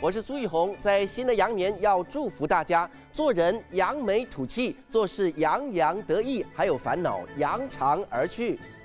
我是苏玉红，在新的羊年要祝福大家，做人扬眉吐气，做事洋洋得意，还有烦恼扬长而去。